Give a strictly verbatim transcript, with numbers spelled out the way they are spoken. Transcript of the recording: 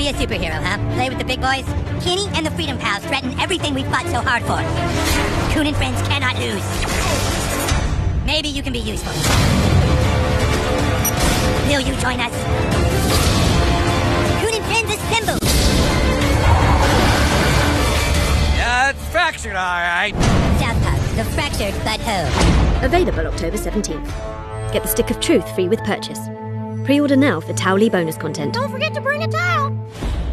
be a superhero, huh? Play with the big boys? Kenny and the Freedom Pals threaten everything we fought so hard for. Coon and friends cannot lose. Maybe you can be useful. Will you join us? Coon and friends assemble! Yeah, it's fractured, all right. South Park, the fractured but whole. Available October seventeenth. Get the Stick of Truth free with purchase. Pre-order now for Towley bonus content. Don't forget to bring a towel.